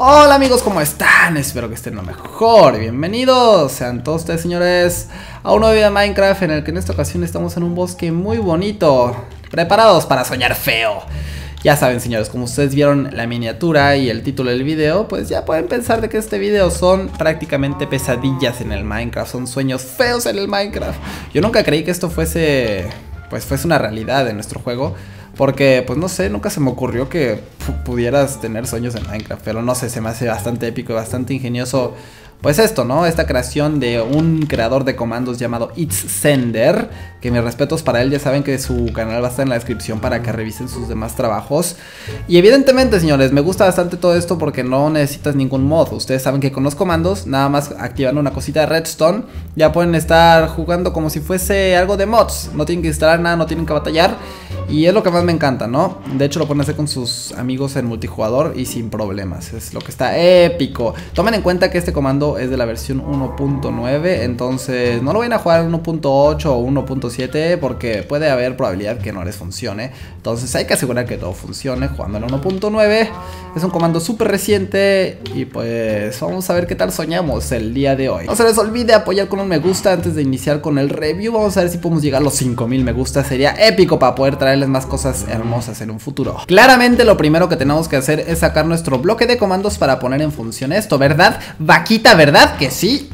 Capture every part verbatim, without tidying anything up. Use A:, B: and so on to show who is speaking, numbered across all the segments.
A: Hola amigos, ¿cómo están? Espero que estén lo mejor. Bienvenidos sean todos ustedes, señores, a un nuevo video de Minecraft en el que en esta ocasión estamos en un bosque muy bonito, preparados para soñar feo. Ya saben, señores, como ustedes vieron la miniatura y el título del video, pues ya pueden pensar de que este video son prácticamente pesadillas en el Minecraft, son sueños feos en el Minecraft. Yo nunca creí que esto fuese, pues fuese una realidad en nuestro juego. Porque, pues no sé, nunca se me ocurrió que pudieras tener sueños en Minecraft. Pero no sé, se me hace bastante épico y bastante ingenioso. Pues esto, ¿no? Esta creación de un creador de comandos llamado ItsSender. Que mis respetos para él, ya saben que su canal va a estar en la descripción para que revisen sus demás trabajos. Y evidentemente, señores, me gusta bastante todo esto porque no necesitas ningún mod. Ustedes saben que con los comandos, nada más activando una cosita de redstone, ya pueden estar jugando como si fuese algo de mods. No tienen que instalar nada, no tienen que batallar. Y es lo que más me encanta, ¿no? De hecho lo pueden hacer con sus amigos en multijugador y sin problemas. Es lo que está épico. Tomen en cuenta que este comando es de la versión uno punto nueve. Entonces no lo vayan a jugar en uno punto ocho o uno punto siete porque puede haber probabilidad que no les funcione. Entonces hay que asegurar que todo funcione jugando en uno punto nueve. Es un comando súper reciente. Y pues vamos a ver qué tal soñamos el día de hoy. No se les olvide apoyar con un me gusta antes de iniciar con el review. Vamos a ver si podemos llegar a los cinco mil me gusta. Sería épico para poder traer más cosas hermosas en un futuro. Claramente lo primero que tenemos que hacer es sacar nuestro bloque de comandos para poner en función esto, ¿verdad? Vaquita, ¿verdad? Que sí.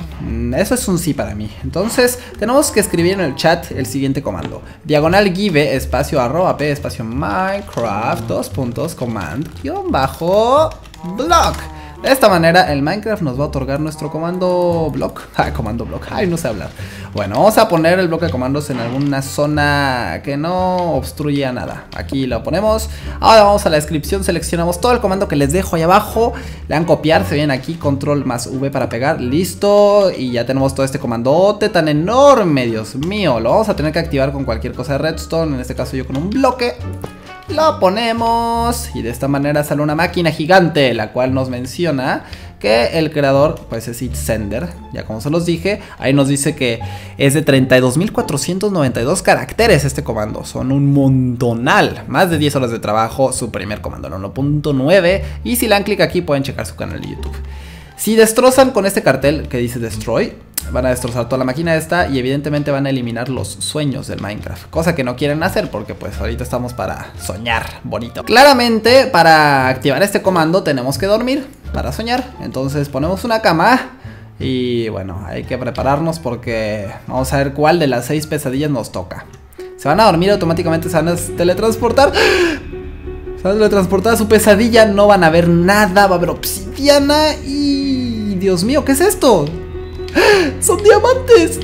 A: Eso es un sí para mí. Entonces tenemos que escribir en el chat el siguiente comando: diagonal give espacio arroba p espacio minecraft dos puntos command guión bajo block. De esta manera el Minecraft nos va a otorgar nuestro comando block. Ah, comando block. Ay, no sé hablar. Bueno, vamos a poner el bloque de comandos en alguna zona que no obstruya nada. Aquí lo ponemos. Ahora vamos a la descripción, seleccionamos todo el comando que les dejo ahí abajo. Le dan copiar, se vienen aquí, control más V para pegar. Listo. Y ya tenemos todo este comandote tan enorme, Dios mío. Lo vamos a tener que activar con cualquier cosa de redstone. En este caso yo con un bloque. Lo ponemos y de esta manera sale una máquina gigante, la cual nos menciona que el creador pues es ItsSender. Ya como se los dije, ahí nos dice que es de treinta y dos mil cuatrocientos noventa y dos caracteres este comando. Son un montonal, más de diez horas de trabajo, su primer comando en uno punto nueve. Y si le dan clic aquí pueden checar su canal de YouTube. Si destrozan con este cartel que dice Destroy, van a destrozar toda la máquina esta y evidentemente van a eliminar los sueños del Minecraft. Cosa que no quieren hacer porque pues ahorita estamos para soñar bonito. Claramente para activar este comando tenemos que dormir para soñar. Entonces ponemos una cama y bueno, hay que prepararnos porque vamos a ver cuál de las seis pesadillas nos toca. Se van a dormir automáticamente, se van a teletransportar. Se van a teletransportar a su pesadilla, no van a ver nada, va a haber obsidiana y... Dios mío, ¿qué es esto? ¡Son diamantes!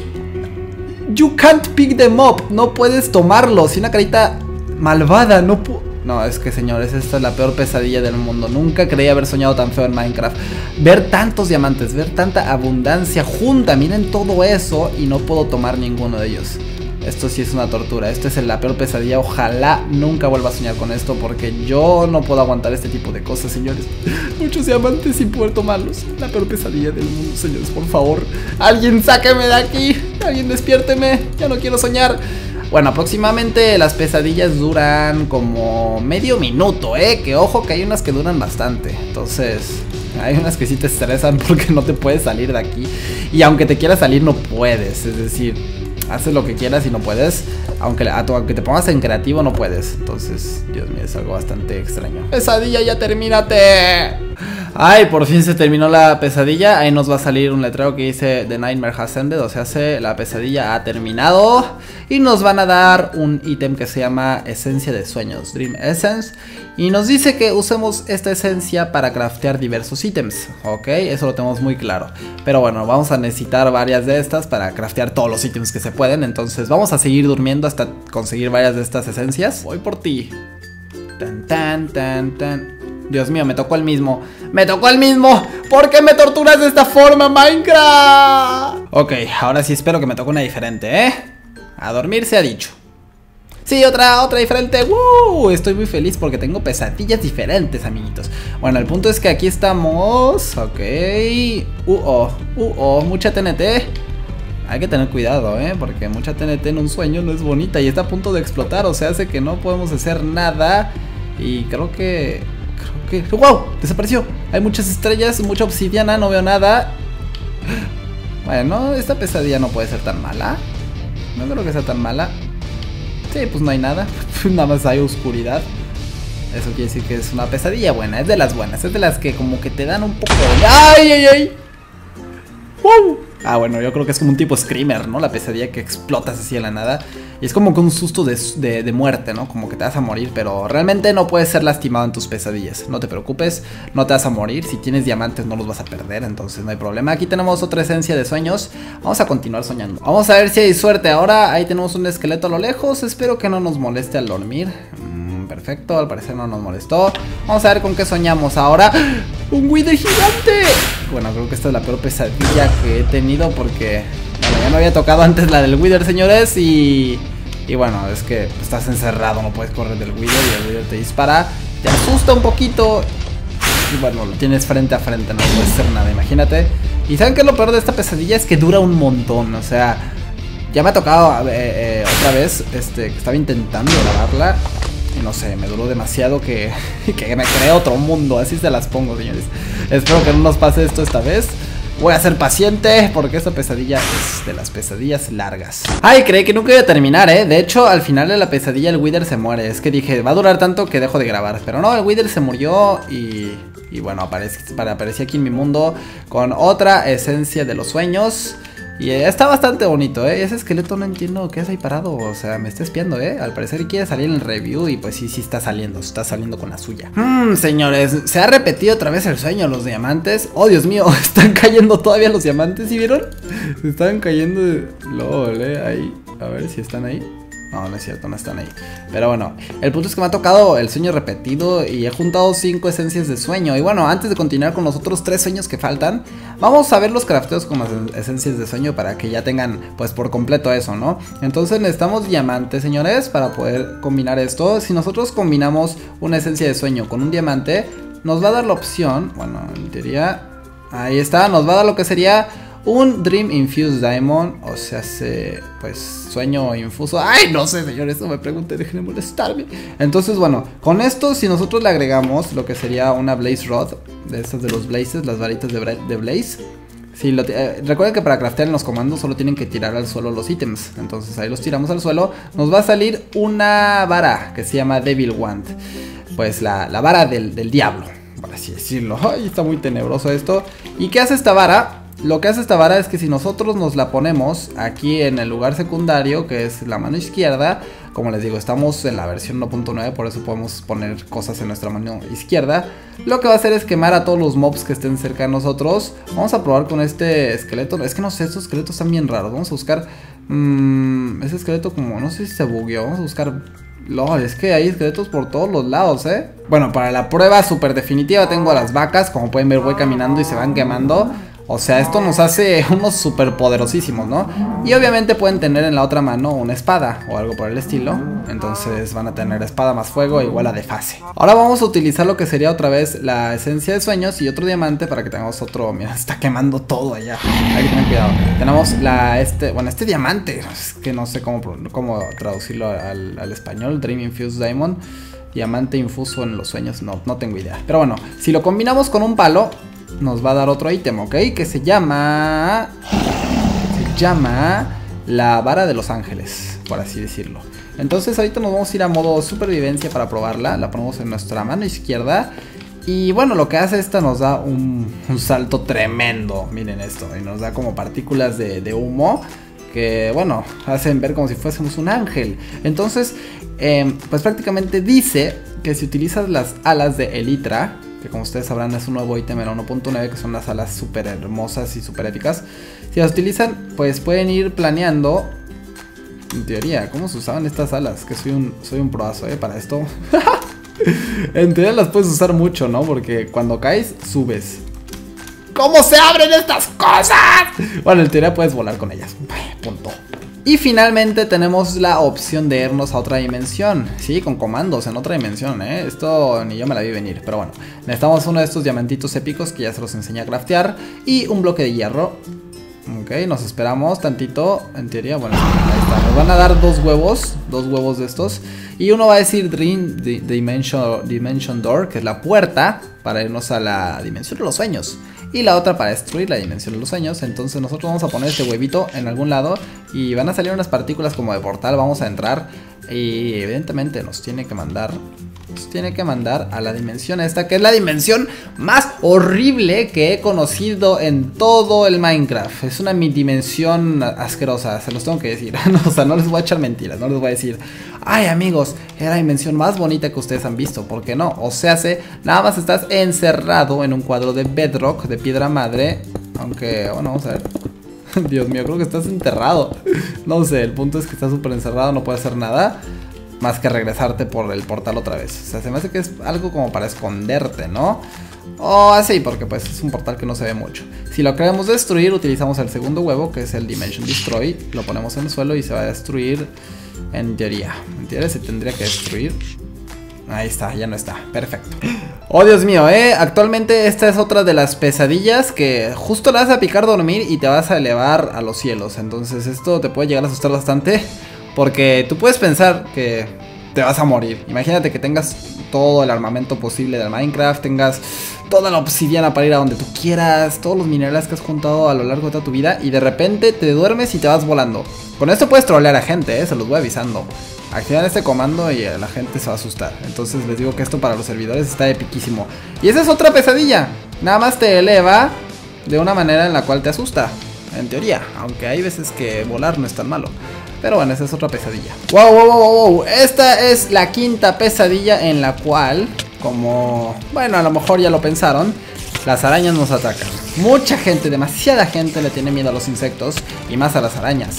A: You can't pick them up. No puedes tomarlos. Y una carita malvada. No No, es que señores, esta es la peor pesadilla del mundo. Nunca creí haber soñado tan feo en Minecraft. Ver tantos diamantes, ver tanta abundancia junta. Miren todo eso y no puedo tomar ninguno de ellos. Esto sí es una tortura, esto es la peor pesadilla. Ojalá nunca vuelva a soñar con esto porque yo no puedo aguantar este tipo de cosas, señores. Muchos diamantes sin poder tomarlos. La peor pesadilla del mundo, señores, por favor. Alguien sáqueme de aquí, alguien despiérteme, ya no quiero soñar. Bueno, aproximadamente las pesadillas duran como medio minuto, eh. Que ojo que hay unas que duran bastante. Entonces... hay unas que sí te estresan porque no te puedes salir de aquí. Y aunque te quieras salir no puedes, es decir... haces lo que quieras y no puedes. Aunque, aunque te pongas en creativo no puedes. Entonces, Dios mío, es algo bastante extraño. Pesadilla, ya termínate. Ay, por fin se terminó la pesadilla. Ahí nos va a salir un letrero que dice The Nightmare has ended. O sea, se, la pesadilla ha terminado. Y nos van a dar un ítem que se llama Esencia de Sueños, Dream Essence. Y nos dice que usemos esta esencia para craftear diversos ítems. Ok, eso lo tenemos muy claro. Pero bueno, vamos a necesitar varias de estas para craftear todos los ítems que se pueden. Entonces vamos a seguir durmiendo hasta conseguir varias de estas esencias. Voy por ti. Tan, tan, tan, tan. Dios mío, me tocó el mismo. ¡Me tocó el mismo! ¿Por qué me torturas de esta forma, Minecraft? Ok, ahora sí espero que me toque una diferente, ¿eh? A dormir se ha dicho. Sí, otra, otra diferente. ¡Woo! Estoy muy feliz porque tengo pesadillas diferentes, amiguitos. Bueno, el punto es que aquí estamos. Ok. Uh, oh, uh, oh, mucha T N T. Hay que tener cuidado, ¿eh? Porque mucha T N T en un sueño no es bonita y está a punto de explotar. O sea, hace que no podemos hacer nada. Y creo que... creo que... ¡Wow! Desapareció. Hay muchas estrellas, mucha obsidiana, no veo nada. Bueno, esta pesadilla no puede ser tan mala. No creo que sea tan mala. Sí, pues no hay nada. Nada más hay oscuridad. Eso quiere decir que es una pesadilla buena. Es de las buenas. Es de las que como que te dan un poco de... ¡Ay, ay, ay! ¡Wow! Ah, bueno, yo creo que es como un tipo screamer, ¿no? La pesadilla que explotas así de la nada. Y es como que un susto de, de, de muerte, ¿no? Como que te vas a morir, pero realmente no puedes ser lastimado en tus pesadillas. No te preocupes, no te vas a morir. Si tienes diamantes no los vas a perder, entonces no hay problema. Aquí tenemos otra esencia de sueños. Vamos a continuar soñando. Vamos a ver si hay suerte ahora. Ahí tenemos un esqueleto a lo lejos. Espero que no nos moleste al dormir. Mm, perfecto, al parecer no nos molestó. Vamos a ver con qué soñamos ahora. ¡Un wither gigante! Bueno, creo que esta es la peor pesadilla que he tenido porque... Bueno, ya me había tocado antes la del wither, señores, y... Y bueno, es que estás encerrado, no puedes correr del wither y el wither te dispara. Te asusta un poquito. Y bueno, lo tienes frente a frente, no puedes hacer nada, imagínate. Y ¿saben qué es lo peor de esta pesadilla? Es que dura un montón, o sea... Ya me ha tocado eh, eh, otra vez, este, que estaba intentando grabarla. Y no sé, me duró demasiado que, que me creé otro mundo. Así se las pongo, señores. Espero que no nos pase esto esta vez. Voy a ser paciente porque esta pesadilla es de las pesadillas largas. Ay, creí que nunca iba a terminar, eh. De hecho, al final de la pesadilla el wither se muere. Es que dije, va a durar tanto que dejo de grabar. Pero no, el wither se murió y... Y bueno, aparece, aparecí aquí en mi mundo con otra esencia de los sueños. Y está bastante bonito, ¿eh? Ese esqueleto no entiendo qué hace ahí parado. O sea, me está espiando, ¿eh? Al parecer quiere salir en el review. Y pues sí, sí está saliendo. Está saliendo con la suya. Mmm, señores. Se ha repetido otra vez el sueño. Los diamantes. Oh, Dios mío. Están cayendo todavía los diamantes. ¿Sí vieron? Se están cayendo de... LOL, ¿eh? Ahí. A ver si están ahí. No, no es cierto, no están ahí. Pero bueno, el punto es que me ha tocado el sueño repetido y he juntado cinco esencias de sueño. Y bueno, antes de continuar con los otros tres sueños que faltan, vamos a ver los crafteos con las esencias de sueño para que ya tengan, pues, por completo eso, ¿no? Entonces necesitamos diamantes, señores, para poder combinar esto. Si nosotros combinamos una esencia de sueño con un diamante, nos va a dar la opción, bueno, en teoría, ahí está, nos va a dar lo que sería... un Dream Infused Diamond, o sea, se, pues, sueño infuso. Ay, no sé, señores, no me pregunten, dejen de molestarme. Entonces, bueno, con esto, si nosotros le agregamos lo que sería una Blaze Rod, de estas de los Blazes, las varitas de, de Blaze. Si lo eh, recuerden que para craftear en los comandos solo tienen que tirar al suelo los ítems. Entonces ahí los tiramos al suelo. Nos va a salir una vara que se llama Devil Wand. Pues la, la vara del, del diablo, por así decirlo. Ay, está muy tenebroso esto. ¿Y qué hace esta vara? Lo que hace esta vara es que si nosotros nos la ponemos aquí en el lugar secundario, que es la mano izquierda, como les digo, estamos en la versión uno punto nueve, por eso podemos poner cosas en nuestra mano izquierda. Lo que va a hacer es quemar a todos los mobs que estén cerca de nosotros. Vamos a probar con este esqueleto. Es que no sé, estos esqueletos están bien raros. Vamos a buscar mmm, ese esqueleto como, no sé si se bugueó. Vamos a buscar... LOL, es que hay esqueletos por todos los lados, ¿eh? Bueno, para la prueba súper definitiva tengo a las vacas. Como pueden ver, voy caminando y se van quemando. O sea, esto nos hace unos súper poderosísimos, ¿no? Y obviamente pueden tener en la otra mano una espada o algo por el estilo. Entonces van a tener espada más fuego igual a de fase. Ahora vamos a utilizar lo que sería otra vez la esencia de sueños y otro diamante para que tengamos otro... Mira, está quemando todo allá. Hay que tener cuidado. Tenemos la este... Bueno, este diamante. Es que no sé cómo, cómo traducirlo al, al español. Dream Infused Diamond. Diamante infuso en los sueños. No, no tengo idea. Pero bueno, si lo combinamos con un palo... nos va a dar otro ítem, ¿ok? Que se llama... Se llama... la vara de los ángeles, por así decirlo. Entonces ahorita nos vamos a ir a modo supervivencia para probarla. La ponemos en nuestra mano izquierda. Y bueno, lo que hace esta nos da un, un salto tremendo. Miren esto. Y nos da como partículas de, de humo. Que bueno, hacen ver como si fuésemos un ángel. Entonces, eh, pues prácticamente dice que si utilizas las alas de Elytra, que como ustedes sabrán es un nuevo ítem en uno punto nueve, que son las alas súper hermosas y súper épicas. Si las utilizan, pues pueden ir planeando. En teoría, ¿cómo se usaban estas alas? Que soy un, soy un proazo, ¿eh? Para esto. En teoría las puedes usar mucho, ¿no? Porque cuando caes, subes. ¿Cómo se abren estas cosas? Bueno, en teoría puedes volar con ellas. Punto. Y finalmente tenemos la opción de irnos a otra dimensión. Sí, con comandos en otra dimensión, ¿eh? Esto ni yo me la vi venir, pero bueno. Necesitamos uno de estos diamantitos épicos que ya se los enseñé a craftear. Y un bloque de hierro. Ok, nos esperamos tantito. En teoría, bueno, ahí está. Nos van a dar dos huevos. Dos huevos de estos. Y uno va a decir Dream Dimension, Dimension Door, que es la puerta para irnos a la dimensión de los sueños. Y la otra para destruir la dimensión de los sueños. Entonces nosotros vamos a poner este huevito en algún lado. Y van a salir unas partículas como de portal. Vamos a entrar. Y evidentemente nos tiene que mandar... Nos tiene que mandar a la dimensión esta, que es la dimensión más horrible que he conocido en todo el Minecraft. Es una dimensión asquerosa, se los tengo que decir. No, o sea, no les voy a echar mentiras, no les voy a decir, ay amigos, es la dimensión más bonita que ustedes han visto. ¿Por qué no? O sea, se, nada más estás encerrado en un cuadro de bedrock, de piedra madre. Aunque, bueno, vamos a ver. Dios mío, creo que estás enterrado. No sé, el punto es que estás súper encerrado, no puedes hacer nada más que regresarte por el portal otra vez. O sea, se me hace que es algo como para esconderte, ¿no? O así, porque pues es un portal que no se ve mucho. Si lo queremos destruir, utilizamos el segundo huevo, que es el Dimension Destroy. Lo ponemos en el suelo y se va a destruir. En teoría, en teoría se tendría que destruir. Ahí está, ya no está, perfecto. Oh Dios mío, eh, actualmente esta es otra de las pesadillas que justo la vas a picar dormir y te vas a elevar a los cielos. Entonces esto te puede llegar a asustar bastante, porque tú puedes pensar que te vas a morir. Imagínate que tengas todo el armamento posible del Minecraft, tengas toda la obsidiana para ir a donde tú quieras, todos los minerales que has juntado a lo largo de toda tu vida, y de repente te duermes y te vas volando. Con esto puedes trolear a gente, eh, se los voy avisando. Activan este comando y la gente se va a asustar. Entonces les digo que esto para los servidores está epiquísimo. Y esa es otra pesadilla. Nada más te eleva de una manera en la cual te asusta, en teoría. Aunque hay veces que volar no es tan malo. Pero bueno, esa es otra pesadilla. Wow, wow, wow, wow. Esta es la quinta pesadilla en la cual, como, bueno, a lo mejor ya lo pensaron, las arañas nos atacan. Mucha gente, demasiada gente le tiene miedo a los insectos y más a las arañas.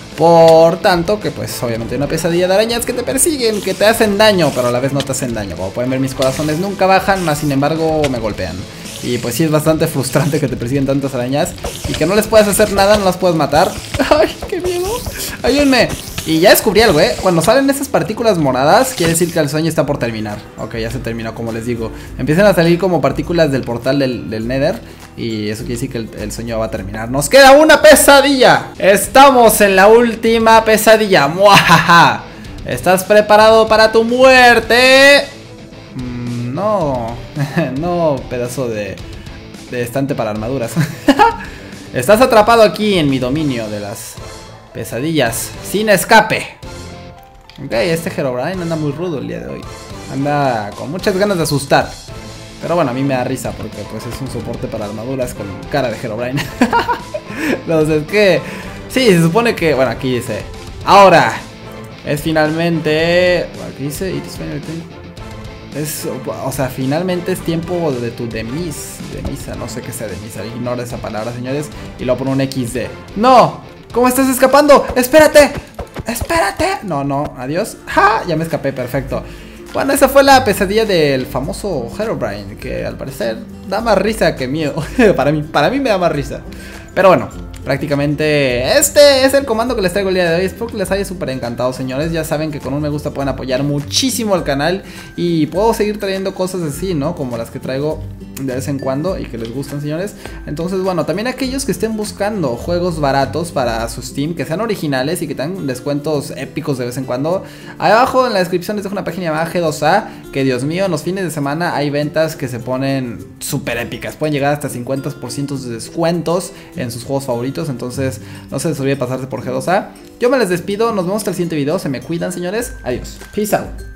A: Por tanto, que pues obviamente hay una pesadilla de arañas que te persiguen, que te hacen daño, pero a la vez no te hacen daño. Como pueden ver, mis corazones nunca bajan, más sin embargo me golpean. Y pues sí es bastante frustrante que te persiguen tantas arañas y que no les puedes hacer nada, no las puedes matar. ¡Ay, qué miedo! ¡Ayúdenme! Y ya descubrí algo, ¿eh? Cuando salen esas partículas moradas, quiere decir que el sueño está por terminar. Ok, ya se terminó, como les digo. Empiezan a salir como partículas del portal del, del Nether. Y eso quiere decir que el, el sueño va a terminar. ¡Nos queda una pesadilla! ¡Estamos en la última pesadilla! ¡Muajaja! ¿Estás preparado para tu muerte? Mm, no. No, pedazo de, de estante para armaduras. Estás atrapado aquí en mi dominio de las pesadillas sin escape. Ok, este Herobrine anda muy rudo el día de hoy. Anda con muchas ganas de asustar. Pero bueno, a mí me da risa porque pues es un soporte para armaduras con cara de Herobrine. Entonces, que sí, se supone que, bueno, aquí dice, ahora es finalmente, aquí dice, it is finally time. Es, o sea, finalmente es tiempo de tu demis, de misa, no sé qué sea de misa, ignora esa palabra, señores, y luego pone un equis de. ¡No! ¿Cómo estás escapando? ¡Espérate! ¡Espérate! No, no, adiós. ¡Ja! Ya me escapé, perfecto. Bueno, esa fue la pesadilla del famoso Herobrine, que al parecer da más risa que miedo. Para mí, para mí me da más risa. Pero bueno, prácticamente este es el comando que les traigo el día de hoy. Espero que les haya súper encantado, señores. Ya saben que con un me gusta pueden apoyar muchísimo al canal. Y puedo seguir trayendo cosas así, ¿no? Como las que traigo de vez en cuando y que les gustan, señores. Entonces, bueno, también aquellos que estén buscando juegos baratos para su Steam, que sean originales y que tengan descuentos épicos de vez en cuando, ahí abajo en la descripción les dejo una página llamada G dos A, que Dios mío, en los fines de semana hay ventas que se ponen súper épicas. Pueden llegar hasta cincuenta por ciento de descuentos en sus juegos favoritos. Entonces, no se les olvide pasarse por G dos A. Yo me les despido, nos vemos hasta el siguiente video. Se me cuidan, señores. Adiós. Peace out.